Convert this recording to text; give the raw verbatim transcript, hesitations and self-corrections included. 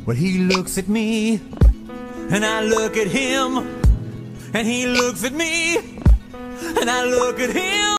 Well, he looks at me, and I look at him, and he looks at me, and I look at him.